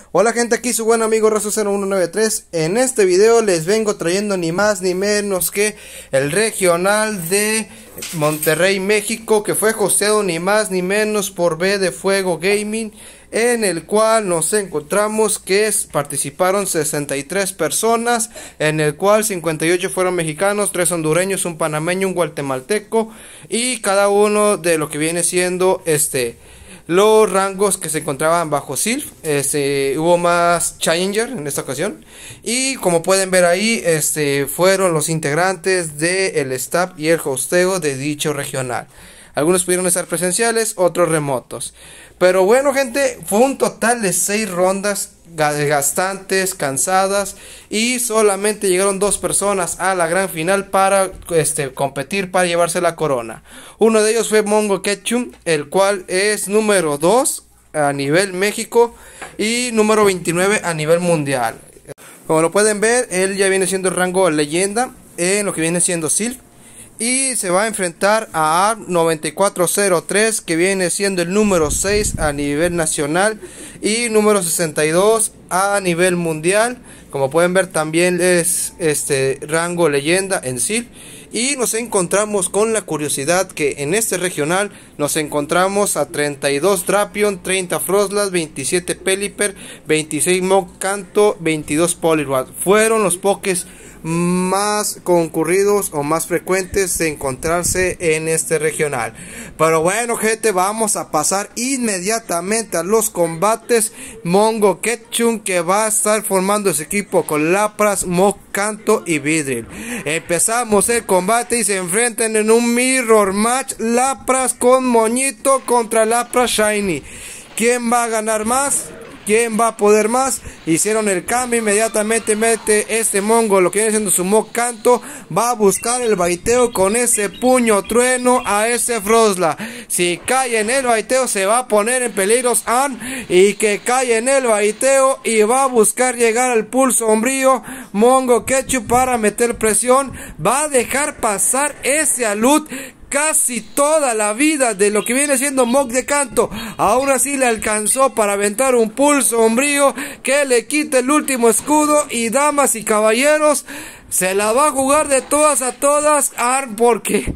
Hola gente, aquí su buen amigo Razo0193. En este video les vengo trayendo ni más ni menos que el regional de Monterrey, México, que fue hosteado ni más ni menos por B de Fuego Gaming, en el cual nos encontramos que participaron 63 personas, en el cual 58 fueron mexicanos, 3 hondureños, un panameño, un guatemalteco, y cada uno de lo que viene siendo los rangos que se encontraban bajo Silph. Hubo más Challenger en esta ocasión, y como pueden ver ahí, fueron los integrantes del staff y el hosteo de dicho regional. Algunos pudieron estar presenciales, otros remotos. Pero bueno gente, fue un total de 6 rondas desgastantes, cansadas, y solamente llegaron 2 personas a la gran final para competir para llevarse la corona. Uno de ellos fue Mongo Ketchum, el cual es número 2 a nivel México y número 29 a nivel mundial. Como lo pueden ver, él ya viene siendo el rango leyenda en lo que viene siendo Silph, y se va a enfrentar a ARM9403, que viene siendo el número 6 a nivel nacional y número 62 a nivel mundial. Como pueden ver, también es rango leyenda en Silph. Y nos encontramos con la curiosidad que en este regional nos encontramos a 32 Drapion, 30 Frostlass, 27 Pelipper, 26 Mog Kanto, 22 Poliwrath. Fueron los pokés más concurridos o más frecuentes de encontrarse en este regional. Pero bueno gente, vamos a pasar inmediatamente a los combates. Mongo Ketchum, que va a estar formando ese equipo con Lapras, Mog Kanto y Vidril. Empezamos el combate y se enfrentan en un mirror match, Lapras con moñito contra Lapras Shiny. ¿Quién va a ganar más? ¿Quién va a poder más? Hicieron el cambio, inmediatamente mete Mongo, lo que viene siendo su Mog Kanto, va a buscar el baiteo con ese puño trueno a ese Frostlass. Si cae en el baiteo se va a poner en peligro y que cae en el baiteo y va a buscar llegar al pulso sombrío. Mongo Ketchum, para meter presión, va a dejar pasar ese Alut casi toda la vida de lo que viene siendo Mog de Kanto. Aún así le alcanzó para aventar un pulso sombrío que le quita el último escudo, y damas y caballeros, se la va a jugar de todas a todas ARM, porque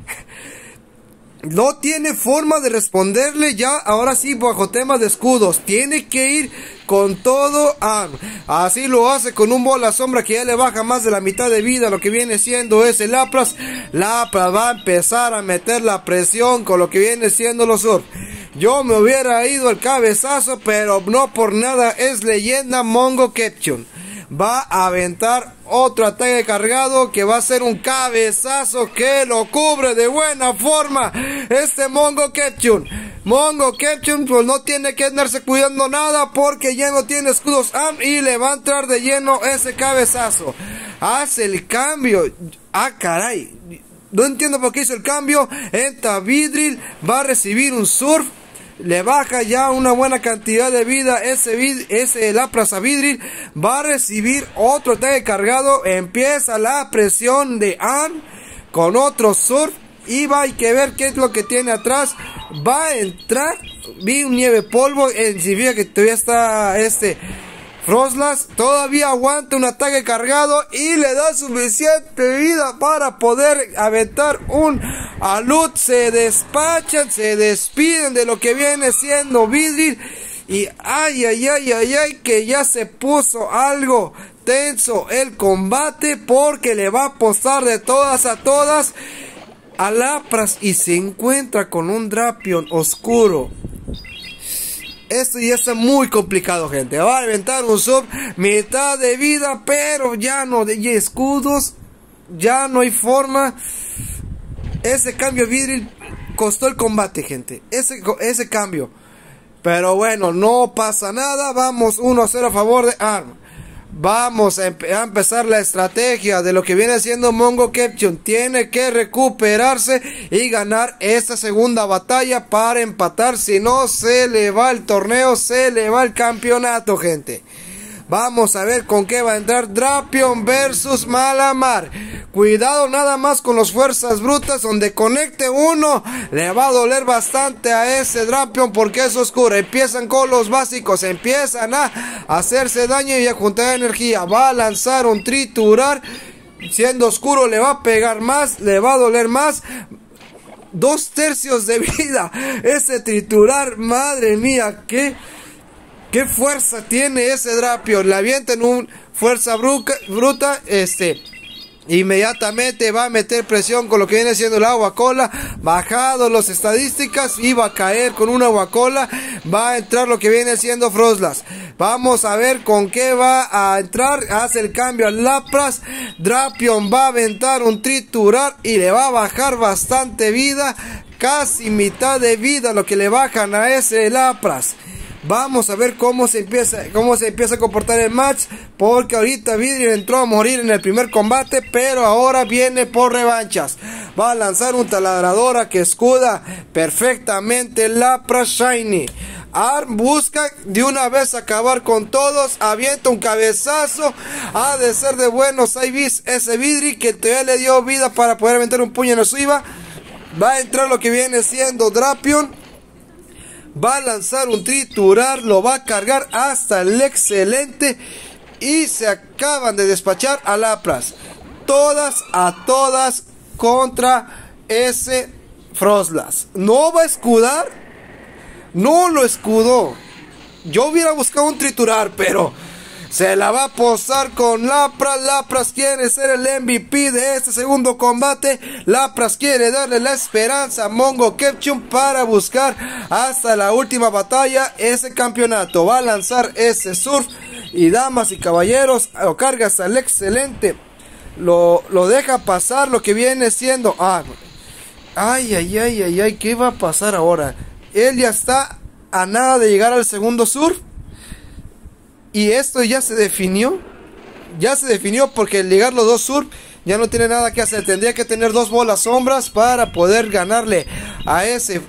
no tiene forma de responderle ya. Ahora sí, bajo temas de escudos, tiene que ir con todo ARM. Así lo hace con un bola sombra que ya le baja más de la mitad de vida lo que viene siendo ese Lapras. Lapras va a empezar a meter la presión con lo que viene siendo los Surf. Yo me hubiera ido al cabezazo, pero no por nada es leyenda. Mongo Ketchum va a aventar otro ataque cargado que va a ser un cabezazo que lo cubre de buena forma Mongo Ketchum. Mongo Ketchum pues no tiene que andarse cuidando nada porque ya no tiene escudos ARM y le va a entrar de lleno ese cabezazo. Hace el cambio. Ah, caray. No entiendo por qué hizo el cambio. Entra Vidril, va a recibir un Surf. Le baja ya una buena cantidad de vida ese Lapras a Vidril. Va a recibir otro ataque cargado. Empieza la presión de ARM con otro Surf. Y va, hay que ver qué es lo que tiene atrás. Va a entrar. Vi un nieve polvo. Significa que todavía está Frostlass. Todavía aguanta un ataque cargado y le da suficiente vida para poder aventar un Alut. Se despachan, se despiden de lo que viene siendo Vidril. Y ay, que ya se puso algo tenso el combate, porque le va a apostar de todas a todas a Lapras y se encuentra con un Drapion oscuro. Esto ya está muy complicado gente. Va a aventar un sub, mitad de vida, pero ya no hay escudos, ya no hay forma. Ese cambio Vidril costó el combate gente, ese cambio. Pero bueno, no pasa nada. Vamos 1-0 a favor de ARM. Vamos a empezar la estrategia de lo que viene siendo Mongo Ketchum. Tiene que recuperarse y ganar esta segunda batalla para empatar. Si no, se le va el torneo, se le va el campeonato, gente. Vamos a ver con qué va a entrar Drapion versus Malamar. Cuidado nada más con los fuerzas brutas, donde conecte uno le va a doler bastante a ese Drapion porque es oscuro. Empiezan con los básicos, empiezan a hacerse daño y a juntar energía. Va a lanzar un triturar, siendo oscuro le va a pegar más, le va a doler más. 2/3 de vida ese triturar, madre mía, qué fuerza tiene ese Drapion. Le avientan un fuerza bruta, inmediatamente va a meter presión con lo que viene siendo el agua cola. Bajado las estadísticas, iba a caer con una agua cola. Va a entrar lo que viene siendo Frostlass. Vamos a ver con qué va a entrar. Hace el cambio al Lapras. Drapion va a aventar un triturar y le va a bajar bastante vida, casi mitad de vida lo que le bajan a ese Lapras. Vamos a ver cómo se empieza a comportar el match, porque ahorita Vidril entró a morir en el primer combate, pero ahora viene por revanchas. Va a lanzar un taladradora que escuda perfectamente Lapras Shiny. Arm busca de una vez acabar con todos, avienta un cabezazo, ha de ser de buenos Ibis ese Vidril, que todavía le dio vida para poder aventar un puño en el Suiva. Va a entrar lo que viene siendo Drapion. Va a lanzar un triturar, lo va a cargar hasta el excelente y se acaban de despachar a Lapras. Todas contra ese Frostlass. ¿No va a escudar? No lo escudó. Yo hubiera buscado un triturar, pero se la va a posar con Lapras. Lapras quiere ser el MVP de este segundo combate. Lapras quiere darle la esperanza a Mongo Ketchum para buscar hasta la última batalla ese campeonato. Va a lanzar ese surf y, damas y caballeros, lo carga hasta el excelente. Lo deja pasar lo que viene siendo... Ay, ¿qué va a pasar ahora? Él ya está a nada de llegar al segundo surf. Y esto ya se definió. Ya se definió, porque al llegar los dos surf ya no tiene nada que hacer. Tendría que tener dos bolas sombras para poder ganarle a ese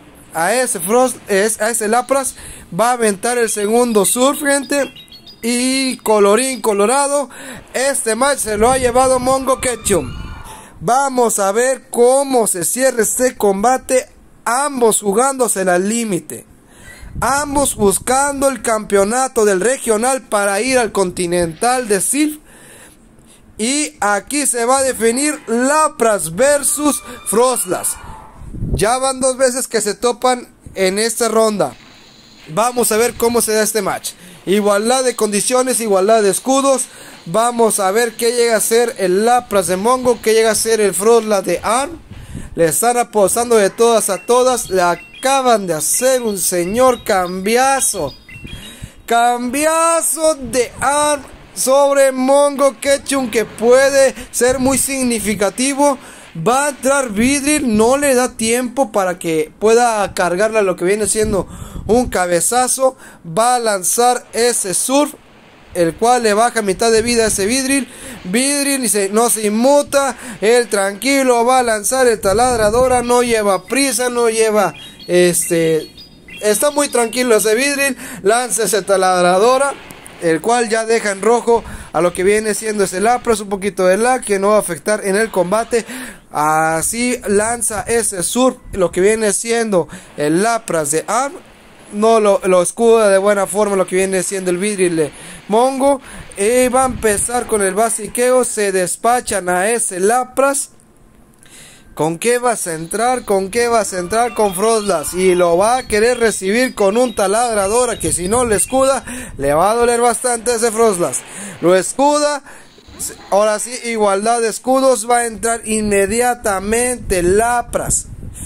Lapras. Va a aventar el segundo surf, gente. Y colorín colorado, este match se lo ha llevado Mongo Ketchum. Vamos a ver cómo se cierra este combate. Ambos jugándose al límite. Ambos buscando el campeonato del regional para ir al continental de Silph. Y aquí se va a definir Lapras versus Frostlass. Ya van 2 veces que se topan en esta ronda. Vamos a ver cómo se da este match. Igualdad de condiciones, igualdad de escudos. Vamos a ver qué llega a ser el Lapras de Mongo, qué llega a ser el Frostlass de Arm. Le están aposando de todas a todas. Le acaban de hacer un señor cambiazo. Cambiazo de Arm sobre Mongo Ketchum, que puede ser muy significativo. Va a entrar Vidril, no le da tiempo para que pueda cargarle a lo que viene siendo un cabezazo. Va a lanzar ese surf, el cual le baja mitad de vida a ese Vidril. Vidril no se inmuta, él tranquilo va a lanzar el taladradora, no lleva prisa, no lleva está muy tranquilo ese Vidril. Lanza ese taladradora, el cual ya deja en rojo a lo que viene siendo ese Lapras. Un poquito de lag que no va a afectar en el combate. Así lanza ese surf, lo que viene siendo el Lapras de Arm. No lo escuda de buena forma lo que viene siendo el Vidril de Mongo. Y va a empezar con el basiqueo. Se despachan a ese Lapras. ¿Con qué vas a entrar? ¿Con qué vas a entrar? Con Frostlass. Y lo va a querer recibir con un taladradora, que si no le escuda, le va a doler bastante a ese Frostlass. Lo escuda. Ahora sí, igualdad de escudos. Va a entrar inmediatamente Lapras.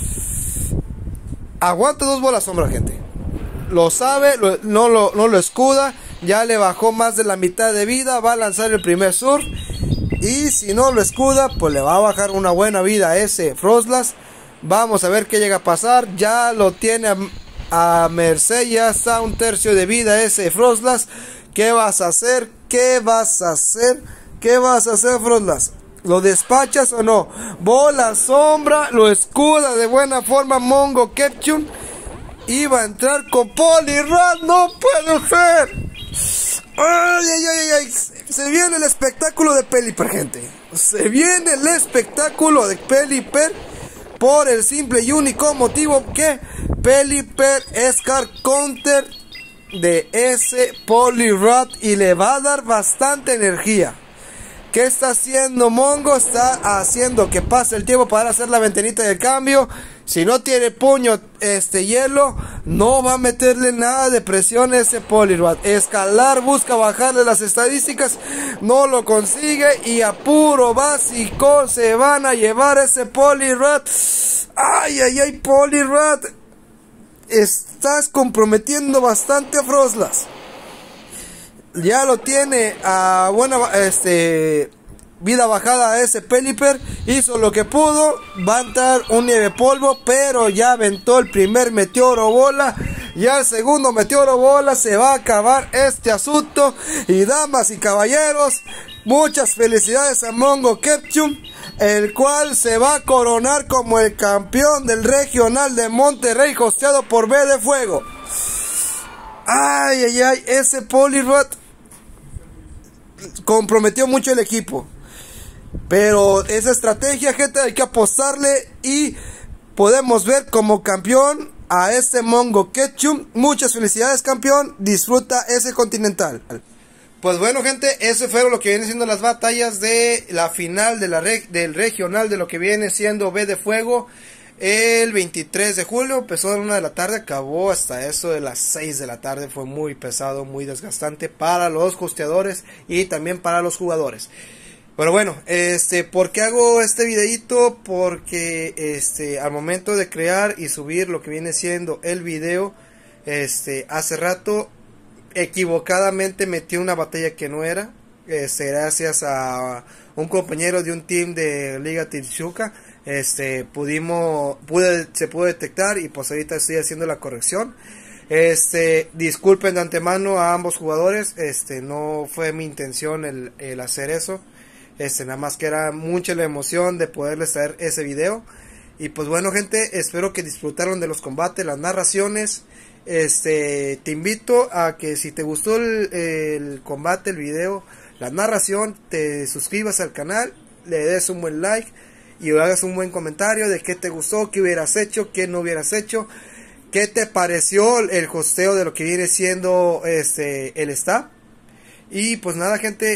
Aguanta 2 bolas sombra, gente. Lo sabe, no lo escuda. Ya le bajó más de la mitad de vida. Va a lanzar el primer surf. Y si no lo escuda, pues le va a bajar una buena vida a ese Frostlass. Vamos a ver qué llega a pasar. Ya lo tiene a merced. Ya está 1/3 de vida ese Frostlass. ¿Qué vas a hacer? ¿Qué vas a hacer? ¿Qué vas a hacer, Frostlass? ¿Lo despachas o no? Bola sombra. Lo escuda de buena forma Mongo Ketchum. Iba a entrar con Poliwrath. ¡No puede ser! ¡Ay, ay, ay, ay! Se viene el espectáculo de Pelipper, gente. Se viene el espectáculo de Pelipper por el simple y único motivo que Pelipper es card counter de ese Poliwrath y le va a dar bastante energía. ¿Qué está haciendo Mongo? Está haciendo que pase el tiempo para hacer la ventanita de cambio. Si no tiene puño hielo, no va a meterle nada de presión a ese Poliwrath. Escalar busca bajarle las estadísticas, no lo consigue y a puro básico se van a llevar ese Poliwrath. Ay, ay, ay, Poliwrath, estás comprometiendo bastante a Froslass. Ya lo tiene a buena vida bajada a ese Pelipper. Hizo lo que pudo. Va a entrar un nieve polvo, pero ya aventó el primer meteoro bola. Ya el segundo meteoro bola. Se va a acabar este asunto. Y damas y caballeros, muchas felicidades a Mongo Ketchum, el cual se va a coronar como el campeón del regional de Monterrey, hosteado por B de Fuego. Ay, ay, ay, ese Poliwrath comprometió mucho el equipo. Pero esa estrategia, gente, hay que apostarle. Y podemos ver como campeón a este Mongo Ketchum. Muchas felicidades, campeón. Disfruta ese Continental. Pues bueno, gente, eso fue lo que viene siendo las batallas de la final de del regional de lo que viene siendo B de Fuego. El 23 de julio empezó a la 1 de la tarde, acabó hasta eso de las 6 de la tarde. Fue muy pesado, muy desgastante para los hosteadores y también para los jugadores. Pero bueno, ¿por qué hago este videito? Porque al momento de crear y subir lo que viene siendo el video, hace rato equivocadamente metí una batalla que no era, gracias a un compañero de un team de Liga Tichuca. Se pudo detectar y pues ahorita estoy haciendo la corrección. Disculpen de antemano a ambos jugadores, no fue mi intención el hacer eso, nada más que era mucha la emoción de poderles traer ese video. Y pues bueno, gente, espero que disfrutaron de los combates, las narraciones. Te invito a que si te gustó el combate, el video, la narración, te suscribas al canal, le des un buen like y hagas un buen comentario de qué te gustó, qué hubieras hecho, qué no hubieras hecho, qué te pareció el hosteo de lo que viene siendo el staff. Y pues nada, gente,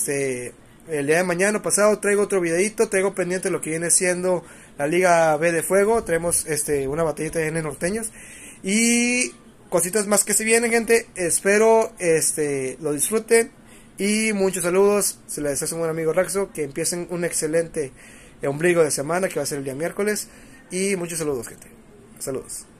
el día de mañana pasado traigo otro videito, traigo pendiente lo que viene siendo la Liga B de Fuego. Traemos una batallita de N norteños y cositas más que se vienen, gente. Espero lo disfruten y muchos saludos. Se les desea a un buen amigo Raxo, que empiecen un excelente ombligo de semana, que va a ser el día miércoles. Y muchos saludos, gente. Saludos.